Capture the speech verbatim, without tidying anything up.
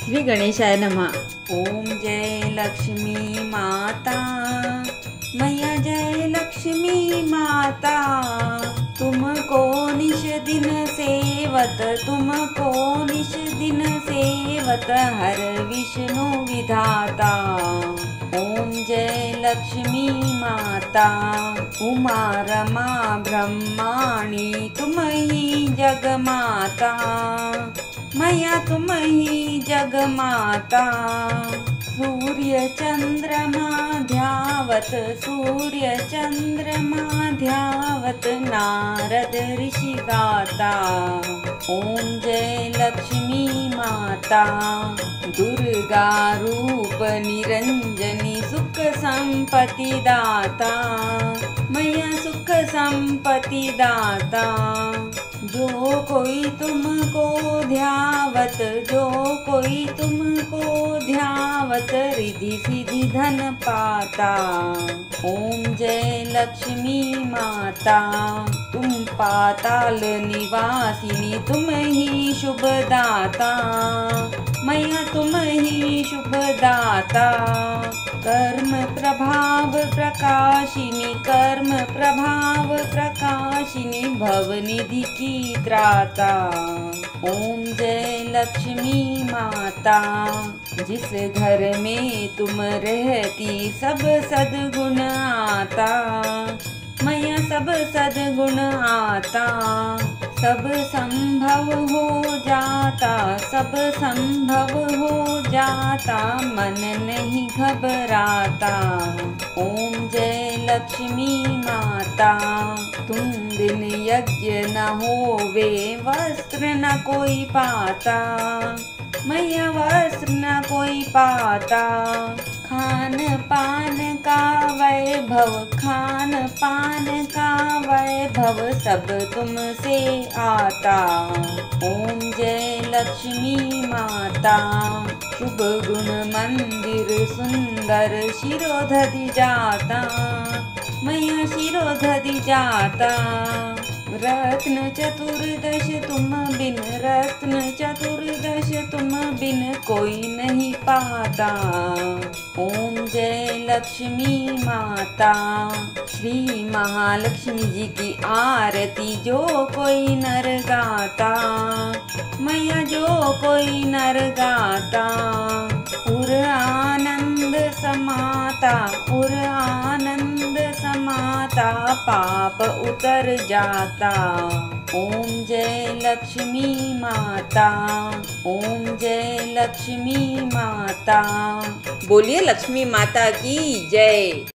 श्री गणेशाय नमः। ओम जय लक्ष्मी माता, मैया जय लक्ष्मी माता। तुमको निश दिन सेवत, तुमको निश दिन सेवत, हर विष्णु विधाता। ओम जय लक्ष्मी माता, उमा रमा ब्रह्माणी, तुम ही जगमाता। मैया तुम ही जगमाता। सूर्य चंद्रमा ध्यावत, सूर्य चंद्रमा ध्यावत, नारद ऋषि गाता। ओम जय लक्ष्मी माता, दुर्गा रूप निरंजनी, सुख संपत्ति दाता। मैया सुख संपत्ति दाता। जो कोई तुमको ध्यावत, जो कोई तुमको ध्यावत, रिद्धि सिद्धि धन पाता। ओम जय लक्ष्मी माता, तुम पाताल निवासिनी, तुम ही शुभ दाता। मैया तुम ही शुभ दाता। कर्म प्रभाव प्रकाशिनी, कर्म प्रभाव प्रकाशिनी, भवनिधि की त्राता। ओम जय लक्ष्मी माता, जिस घर में तुम रहती सब सद्गुण आता। मैया सब सद्गुण आता। सब संभव हो जाता, सब संभव हो जाता, मन नहीं घबराता। ओम जय लक्ष्मी माता, तुम दिन यज्ञ न होवे, वस्त्र न कोई पाता। मैया वस्त्र न कोई पाता। खान पान का वैभव, खान पान का वैभव, सब तुमसे आता। ओम जय लक्ष्मी माता, शुभ गुण मंदिर सुंदर, शिरोधरि जाता। मैया शिरोधरि जाता। रत्न चतुर्दश तुम बिन, रत्न चतुर्दश तुम बिन, कोई नहीं पाता। ओम जय लक्ष्मी माता, श्री महालक्ष्मी जी की आरती जो कोई नर गाता। मैया जो कोई नर गाता, उर आनंद समाता, उर आनंद समाता, पाप उतर जाता। ओम जय लक्ष्मी माता, ओम जय लक्ष्मी माता। बोलिए लक्ष्मी माता की जय।